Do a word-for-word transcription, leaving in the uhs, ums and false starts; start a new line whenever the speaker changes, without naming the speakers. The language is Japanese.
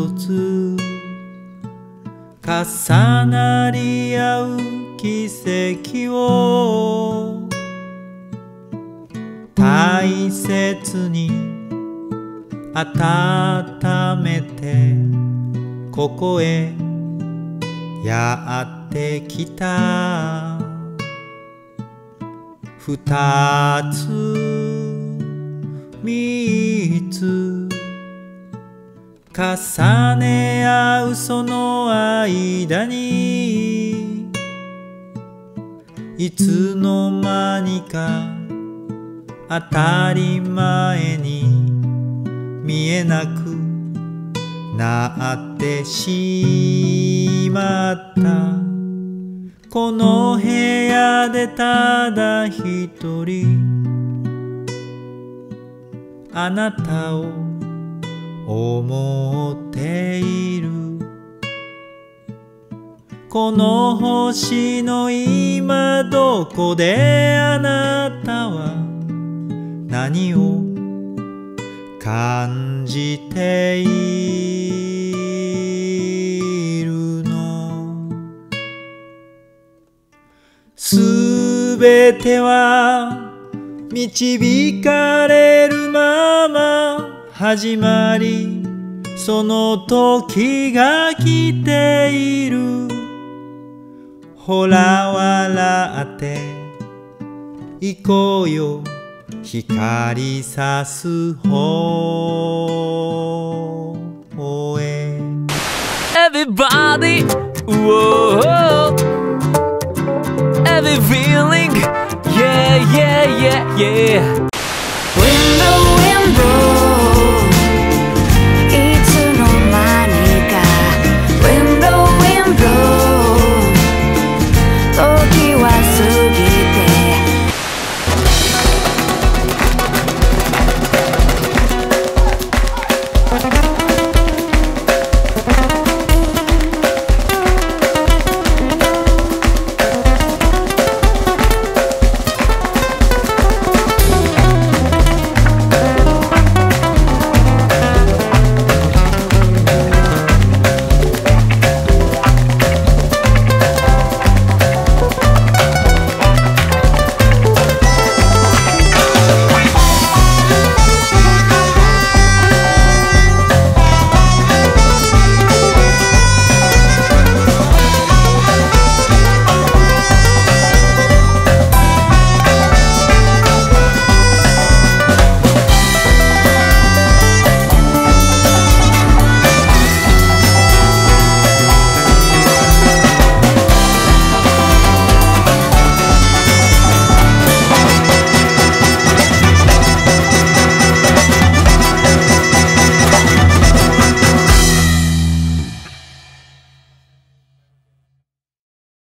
とつ重なり合う奇跡を大切に温めてここへやってきた二つ三つ重ね合うその間にいつの間にか当たり前に見えなくなってしまったこの部屋でただ一人あなたを思っているこの星の今どこであなたは何を感じているのすべては導かれるまま始まりその時が来ているほら笑って行こうよ光さす方へ
Everybody, whoa, every feeling, yeah, yeah, yeah, yeah.